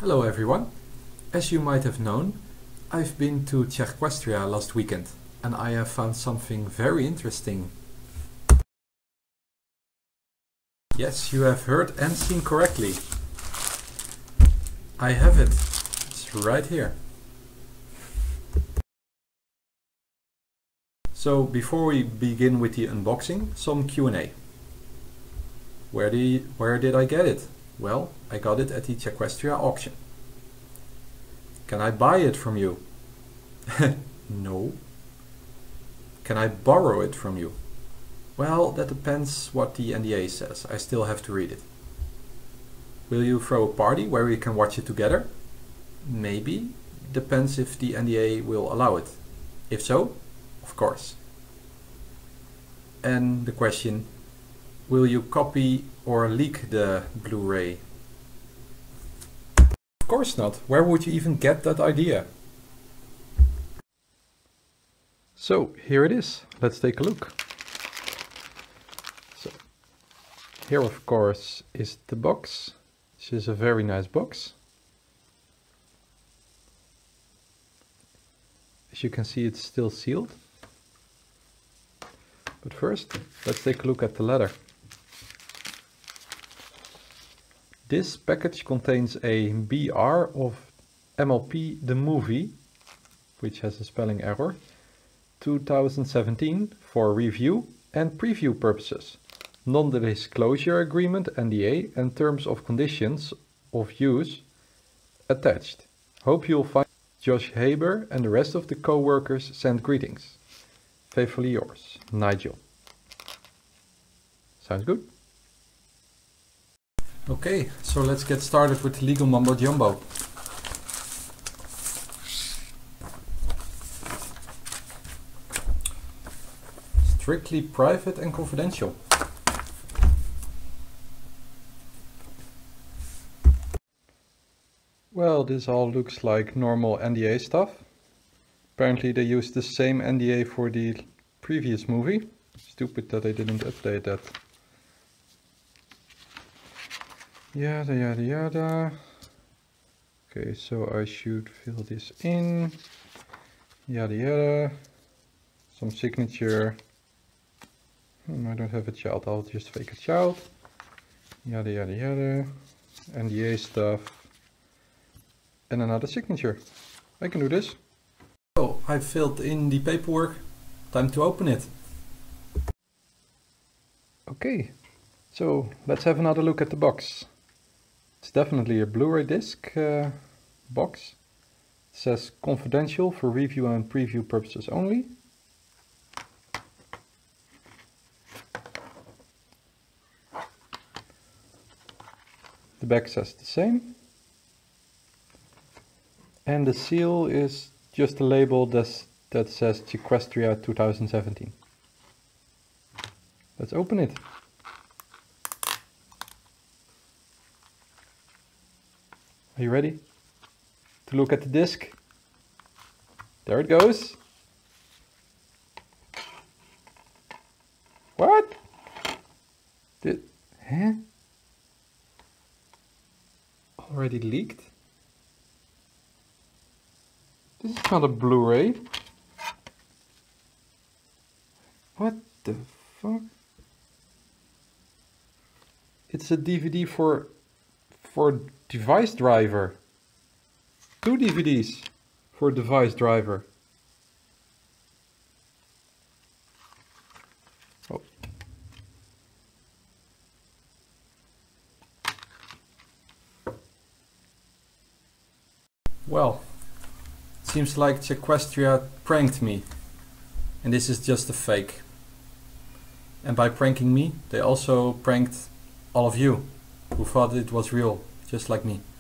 Hello everyone. As you might have known, I've been to Czechquestria last weekend and I have found something very interesting. Yes, you have heard and seen correctly. I have it. It's right here. So before we begin with the unboxing, some Q&A. Where did I get it? Well, I got it at the Czechquestria auction. Can I buy it from you? No. Can I borrow it from you? Well, that depends what the NDA says. I still have to read it. Will you throw a party where we can watch it together? Maybe. Depends if the NDA will allow it. If so, of course. And the question, will you copy or leak the Blu-ray? Of course not. Where would you even get that idea? So here it is. Let's take a look. So here of course is the box. This is a very nice box. As you can see, it's still sealed. But first, let's take a look at the letter. This package contains a BR of MLP The Movie, which has a spelling error, 2017 for review and preview purposes. Non-disclosure agreement NDA and terms of conditions of use attached. Hope you'll find Josh Haber and the rest of the co-workers send greetings. Faithfully yours, Nigel. Sounds good? Okay, so let's get started with the legal mumbo jumbo. Strictly private and confidential. Well, this all looks like normal NDA stuff. Apparently they used the same NDA for the previous movie. Stupid that they didn't update that. Yada yada yada. Okay, so I should fill this in. Yada yada. Some signature. I don't have a child, I'll just fake a child. Yada yada yada. NDA stuff. And another signature. I can do this. So I filled in the paperwork. Time to open it. Okay, so let's have another look at the box. It's definitely a Blu-ray disc box. It says confidential for review and preview purposes only. The back says the same. And the seal is just a label that says Czechquestria 2017. Let's open it. Are you ready to look at the disc? There it goes. What? Huh? Already leaked? This is not a Blu-ray. What the fuck? It's a DVD for device driver. 2 DVDs for device driver. Oh. Well, seems like Czechquestria pranked me. And this is just a fake. And by pranking me, they also pranked all of you who thought it was real, just like me.